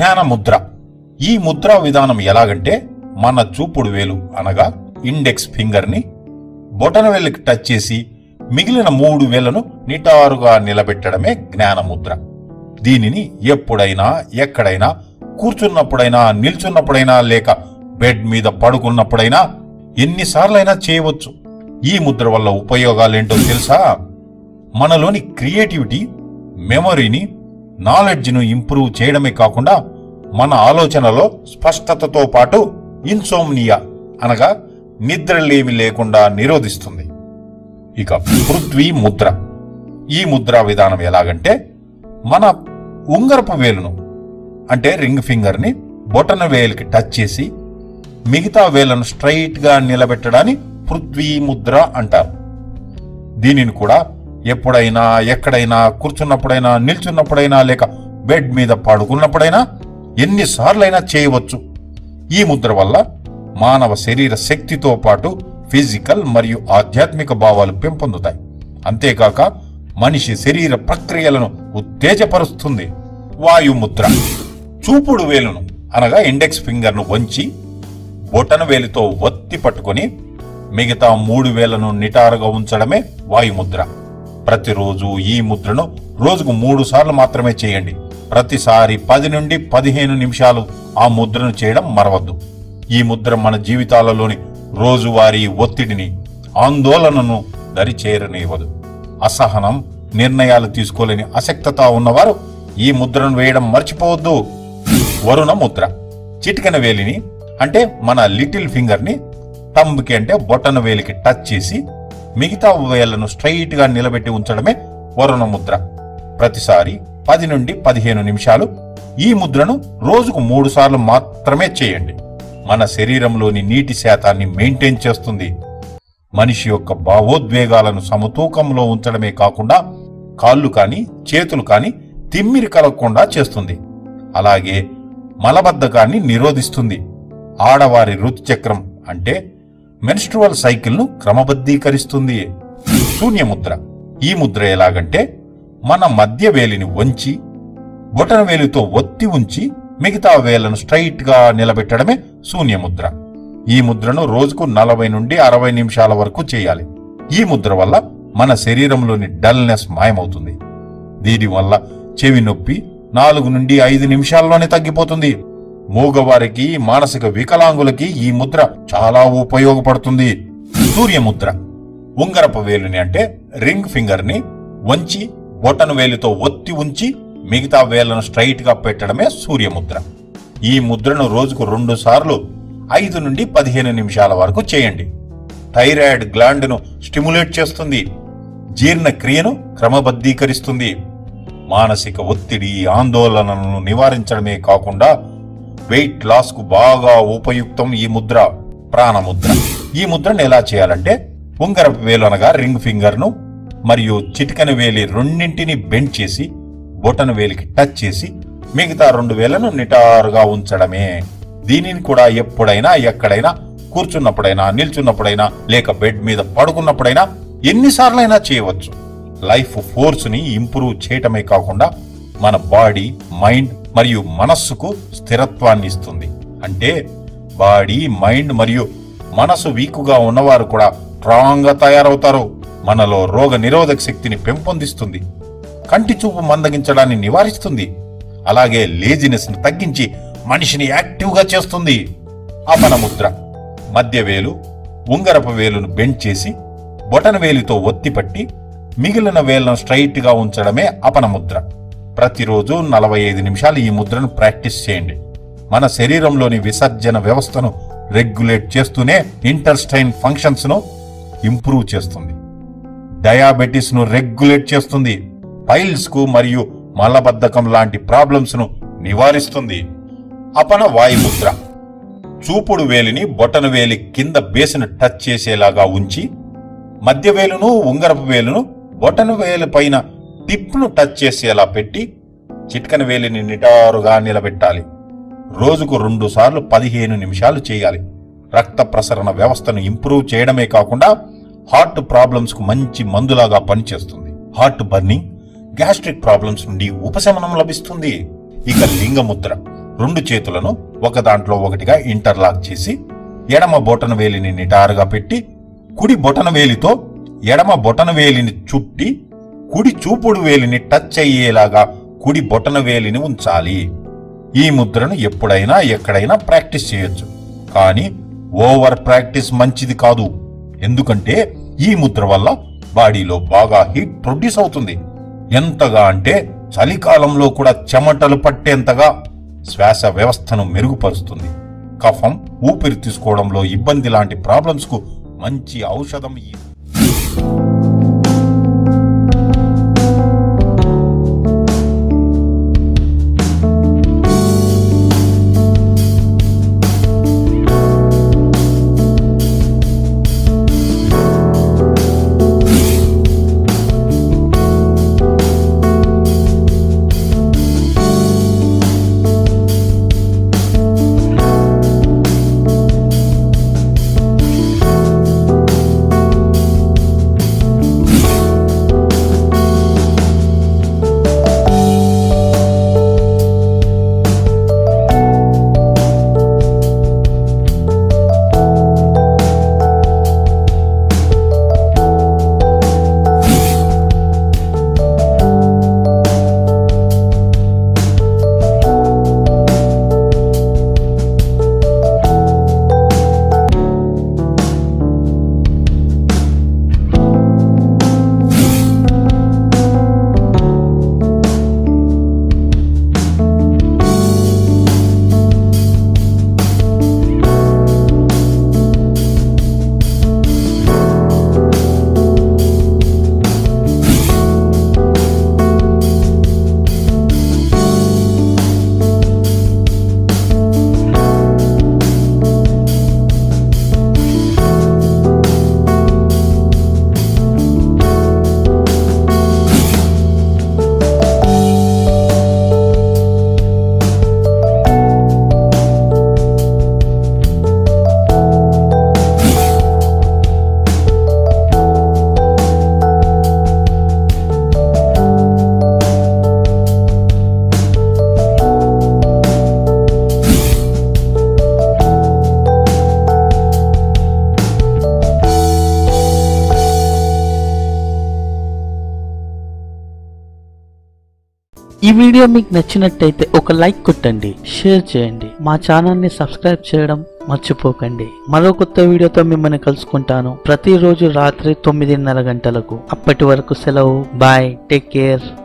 జ్ఞాన ముద్ర. ఈ ముద్రా విధానం ఎలాగంటే మన చూపుడు వేలు అనగా ఇండెక్స్ ఫింగర్ ని బొటన వేలుకి టచ్ చేసి మిగిలిన 3 వేళ్లను నిటారుగా నిలబెట్టడమే జ్ఞాన ముద్ర. దీనిని ఎప్పుడైనా ఎక్కడైనా కూర్చున్నప్పుడైనా నిల్చున్నప్పుడైనా లేక బెడ్ మీద పడుకున్నప్పుడైనా ఎన్నిసార్లైనా చేయవచ్చు. ఈ ముద్ర వల్ల ఉపయోగాలేంటో తెలుసా? మనలోని క్రియేటివిటీ, మెమొరీని, నాలెడ్జ్ను ఇంప్రూవ్ చేయడమే కాకుండా మన ఆలోచనలో స్పష్టతతో పాటు ఇన్సోమ్నియా అనగా నిద్రలేమి లేకుండా నిరోధిస్తుంది. ఇక పృథ్వీ ముద్ర. ఈ ముద్రా విధానం ఎలాగంటే మన ఉంగరపు వేలును అంటే రింగ్ ఫింగర్ ని బొటన వేలుకి టచ్ చేసి మిగతా వేళ్లను స్ట్రైట్ గా నిలబెట్టడాన్ని పృథ్వీ ముద్ర అంటారు. దీనిని కూడా ఎప్పుడైనా ఎక్కడైనా కూర్చున్నప్పుడైనా నిల్చున్నప్పుడైనా లేక బెడ్ మీద పడుకున్నప్పుడైనా ఎన్నిసార్లైనా చేయవచ్చు. ఈ ముద్ర వల్ల మానవ శరీర శక్తితో పాటు ఫిజికల్ మరియు ఆధ్యాత్మిక భావాలు పెంపొందుతాయి. అంతేకాక మనిషి శరీర ప్రక్రియలను ఉత్తేజపరుస్తుంది. వాయుముద్ర. చూపుడు వేలును అనగా ఇండెక్స్ ఫింగర్ ను వంచి బొటన వేలితో ఒత్తి పట్టుకొని మిగతా 3 వేళ్లను నిటారుగా ఉంచడమే వాయుముద్ర. ప్రతిరోజు ఈ ముద్రను రోజుకు 3 సార్లు మాత్రమే చేయండి. ప్రతిసారి 10 నుండి 15 నిమిషాలు ఆ ముద్రను చేయడం మరవద్దు. ఈ ముద్ర మన జీవితాలలోని రోజువారీ ఒత్తిడిని, ఆందోళనను దరిచేరనివ్వదు. అసహనం, నిర్ణయాలు తీసుకోలేని అశక్తత ఉన్నవారు ఈ ముద్రను వేయడం మర్చిపోవద్దు. వరుణ ముద్ర. చిటికెన వేలిని అంటే మన లిటిల్ ఫింగర్ ని థంబ్ కి అంటే బొటన వేలికి టచ్ చేసి మిగతా వేళ్లను స్ట్రైట్ గా నిలబెట్టి ఉంచడమే వరుణ ముద్ర. ప్రతిసారి 10 నుండి 15 నిమిషాలు ఈ ముద్రను రోజుకు 3 సార్లు మాత్రమే చేయండి. మన శరీరంలోని నీటి శాతాన్ని మెయింటైన్ చేస్తుంది. మనిషి యొక్క భావోద్వేగాలను సమతూకంలో ఉంచడమే కాకుండా కాళ్ళు కాని చేతులు కాని తిమ్మిరి కలగకుండా చేస్తుంది. అలాగే మలబద్ధకాన్ని నిరోధిస్తుంది. ఆడవారి ఋతుచక్రం అంటే మెన్స్ట్రువల్ సైకిల్ ను క్రమబద్ధీకరిస్తుంది. శూన్యముద్ర. ఈ ముద్ర ఎలాగంటే మన మధ్య వేలిని వంచి బొటన వేలితో ఒత్తి ఉంచి మిగతా వేళ్లను స్ట్రైట్ గా నిలబెట్టడమే శూన్యముద్ర. ఈ ముద్రను రోజుకు 40 నుండి 60 నిమిషాల వరకు చేయాలి. ఈ ముద్ర వల్ల మన శరీరంలోని డల్నెస్ మాయమవుతుంది. దీనివల్ల చెవి నొప్పి 4 నుండి 5 నిమిషాల్లోనే తగ్గిపోతుంది. మూగవారికి, మానసిక వికలాంగులకి ఈ ముద్ర చాలా ఉపయోగపడుతుంది. సూర్యముద్ర. ఉంగరపు వేలుని అంటే రింగ్ ఫింగర్ ని వంచి బొటన వేలితో ఒత్తి ఉంచి మిగతా వేళ్లను స్ట్రైట్ గా పెట్టడమే సూర్యముద్ర. ఈ ముద్రను రోజుకు 2 సార్లు 5 నుండి 15 నిమిషాల వరకు చేయండి. థైరాయిడ్ గ్లాండ్ ను స్టిమ్యులేట్ చేస్తుంది. జీర్ణక్రియను క్రమబద్ధీకరిస్తుంది. మానసిక ఒత్తిడి, ఆందోళనలను నివారించడమే కాకుండా వెయిట్ లాస్ కు బాగా ఉపయుక్తం ఈ ముద్ర. ప్రాణముద్ర. ఈ ముద్రను ఎలా చేయాలంటే ఉంగరపు వేలు అనగా రింగ్ ఫింగర్ ను మరియు చిటికెన వేలి రెండింటిని బెండ్ చేసి బొటన వేలికి టచ్ చేసి మిగతా 2 వేళ్లను నిటారుగా ఉంచడమే. దీనిని కూడా ఎప్పుడైనా ఎక్కడైనా కూర్చున్నప్పుడైనా నిల్చున్నప్పుడైనా లేక బెడ్ మీద పడుకున్నప్పుడైనా ఎన్నిసార్లైనా చేయవచ్చు. లైఫ్ ఫోర్స్ ని ఇంప్రూవ్ చేయటమే కాకుండా మన బాడీ, మైండ్ మరియు మనస్సుకు స్థిరత్వాన్ని ఇస్తుంది. అంటే బాడీ, మైండ్ మరియు మనసు వీకుగా ఉన్నవారు కూడా స్ట్రాంగ్ గా తయారవుతారు. మనలో రోగ నిరోధక శక్తిని పెంపొందిస్తుంది. కంటి చూపు మందగించడాన్ని నివారిస్తుంది. అలాగే లేజినెస్ ను తగ్గించి మనిషిని యాక్టివ్ గా చేస్తుంది. అపన ముద్ర. మధ్య వేలు, ఉంగరపు వేలును బెండ్ చేసి బొటన వేలితో ఒత్తిపట్టి మిగిలిన వేళ్లను స్ట్రైట్ గా ఉంచడమే అపన ముద్ర. ప్రతిరోజు 45 నిమిషాలు ఈ ముద్రను ప్రాక్టీస్ చేయండి. మన శరీరంలోని విసర్జన వ్యవస్థను రెగ్యులేట్ చేస్తూనే ఇంటెస్టైన్ ఫంక్షన్స్ ను ఇంప్రూవ్ చేస్తుంది. డయాబెటిస్ ను రెగ్యులేట్ చేస్తుంది. పైల్స్ కు మరియు మలబద్ధకం లాంటి ప్రాబ్లమ్స్ ను నివారిస్తుంది. అపన వాయుముద్ర. చూపుడు వేలిని బొటన వేలి కింద బేస్ను టచ్ చేసేలాగా ఉంచి మధ్య వేలును ఉంగరపు వేలును బొటన వేలు పైన టిప్ ను టచ్ చేసేలా పెట్టి చిటికెన వేలిని నిటారుగా నిలబెట్టాలి. రోజుకు 2 సార్లు 15 నిమిషాలు చేయాలి. రక్త ప్రసరణ వ్యవస్థను ఇంప్రూవ్ చేయడమే కాకుండా హార్ట్ ప్రాబ్లమ్స్ కు మంచి మందులాగా పనిచేస్తుంది. హార్ట్ బర్నింగ్, గ్యాస్ట్రిక్ ప్రాబ్లమ్స్ నుండి ఉపశమనం లభిస్తుంది. ఇక లింగముద్ర. రెండు చేతులను ఒక దాంట్లో ఒకటిగా ఇంటర్లాక్ చేసి ఎడమ బొటనవేలిని నిటారుగా పెట్టి కుడి బొటనవేలితో ఎడమ బొటనవేలిని చుట్టి కుడి చూపుడు వేలిని టచ్ అయ్యేలాగా కుడి బొటనవేలిని ఉంచాలి. ఈ ముద్రను ఎప్పుడైనా ఎక్కడైనా ప్రాక్టీస్ చేయొచ్చు. కానీ ఓవర్ ప్రాక్టీస్ మంచిది కాదు. ఎందుకంటే ఈ ముద్ర వల్ల బాడీలో బాగా హీట్ ప్రొడ్యూస్ అవుతుంది. ఎంతగా అంటే చలికాలంలో కూడా చెమటలు పట్టేంతగా శ్వాస వ్యవస్థను మెరుగుపరుస్తుంది. కఫం, ఊపిరి తీసుకోవడంలో ఇబ్బంది లాంటి ప్రాబ్లమ్స్ కు మంచి ఔషధం ఈ ఈ వీడియో మీకు నచ్చినట్టయితే ఒక లైక్ కొట్టండి, షేర్ చేయండి, మా ఛానల్ ని సబ్స్క్రైబ్ చేయడం మర్చిపోకండి. మరో కొత్త వీడియోతో మిమ్మల్ని కలుసుకుంటాను ప్రతిరోజు రాత్రి 9:30 గంటలకు. అప్పటి వరకు సెలవు. Bye, take care.